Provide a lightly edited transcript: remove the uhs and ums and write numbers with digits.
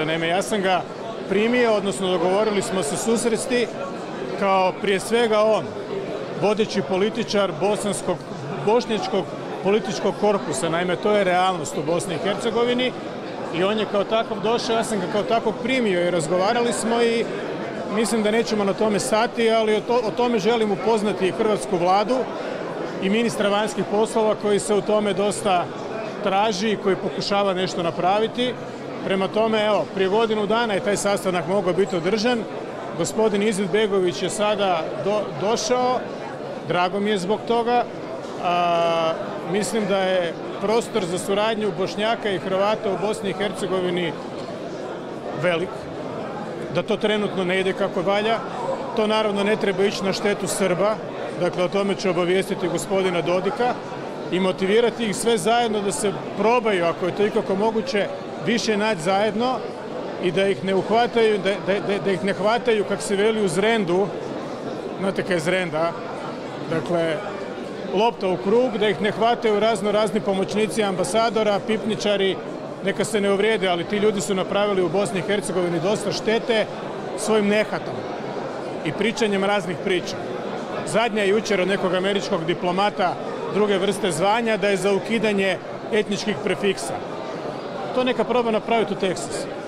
Naime, ja sam ga primio, odnosno dogovorili smo se susresti kao prije svega on, vodeći političar bošnjačkog političkog korpusa. Naime, to je realnost u Bosni i Hercegovini i on je kao takav došao, ja sam ga kao takvog primio i razgovarali smo i mislim da nećemo na tome stati, ali o tome želim upoznati hrvatsku vladu i ministra vanjskih poslova koji se u tome dosta traži i koji pokušava nešto napraviti. Prema tome, evo, prije godinu dana je taj sastanak mogao biti održan. Gospodin Izetbegović je sada došao, drago mi je zbog toga. Mislim da je prostor za suradnju Bošnjaka i Hrvata u Bosni i Hercegovini velik, da to trenutno ne ide kako valja. To naravno ne treba ići na štetu Srba, dakle o tome ću obavijestiti gospodina Dodika i motivirati ih sve zajedno da se probaju, ako je to ikako moguće, više naći zajedno i da ih ne uhvataju, da ih ne hvataju, kak se veli, u zrendu, znate kaj je zrenda, dakle, lopta u krug, da ih ne hvataju razni pomoćnici ambasadora, pipničari, neka se ne uvrijede, ali ti ljudi su napravili u Bosni i Hercegovini dosta štete svojim nehatom i pričanjem raznih priča. Zadnja je jučer od nekog američkog diplomata druge vrste zvanja da je za ukidanje etničkih prefiksa. To neka proba napraviti u Teksasu.